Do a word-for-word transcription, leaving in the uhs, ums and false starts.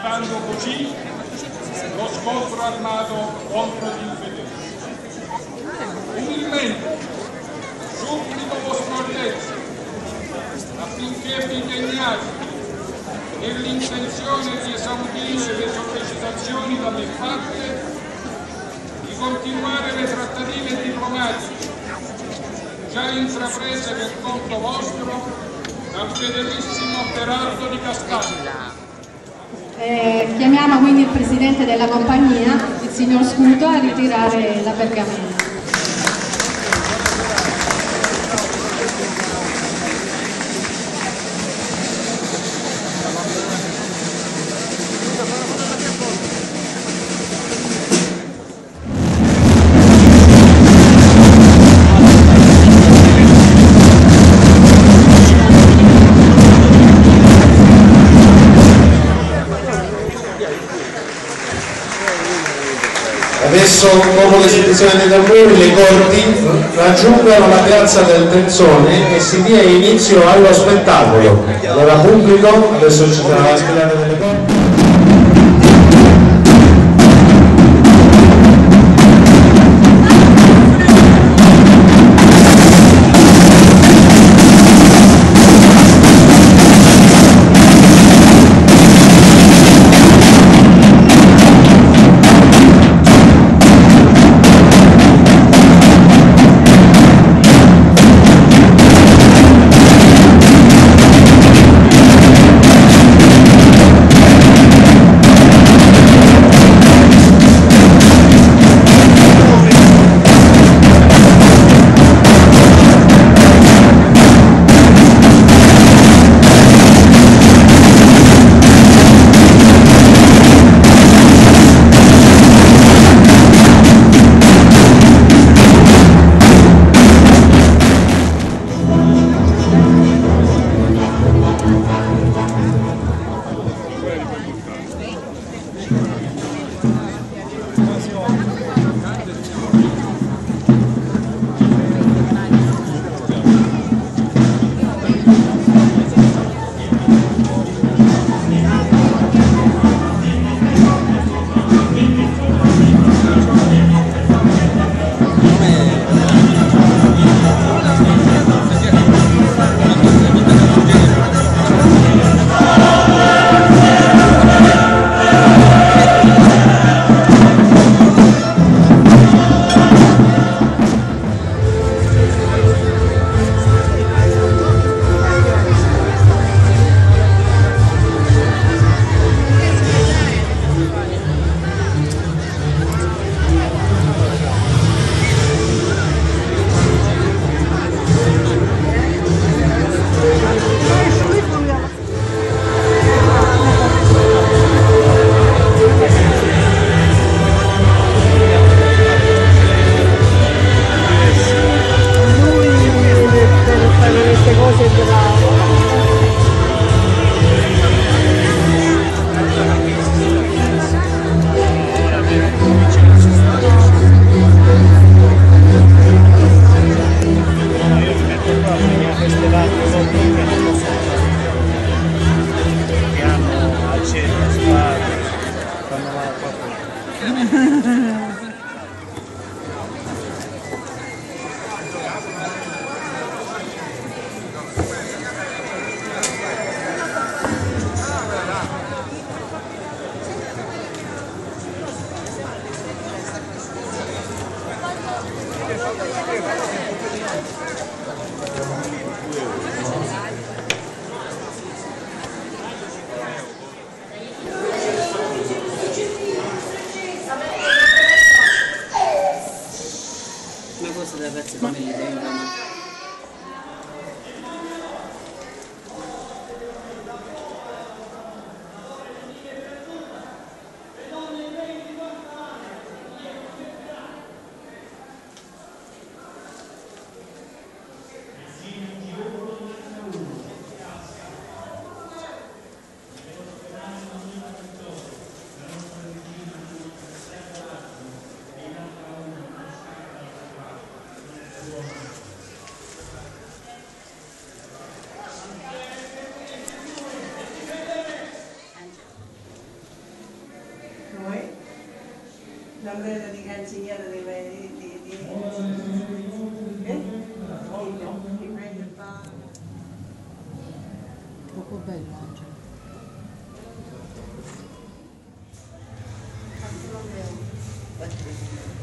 evitando così lo scontro armato contro gli infedeli. Umilmente supplico vostra altezza affinché vi impegniate nell'intenzione di esaudire le sollecitazioni da me fatte, di continuare le trattative diplomatiche già intraprese per conto vostro dal fedelissimo Berardo di Cascaglia. Eh, chiamiamo quindi il presidente della compagnia, il signor Scuto, a ritirare la pergamena. Adesso, dopo l'esecuzione dei tamburi, le corti raggiungano la piazza del Tenzone e si dia inizio allo spettacolo. Allora pubblico, adesso ci sarà la sfilata delle corti. l'ombrello di cancelliere di di di di eh? Ti prende il pane. Troppo bello Angelo. Fatelo bene.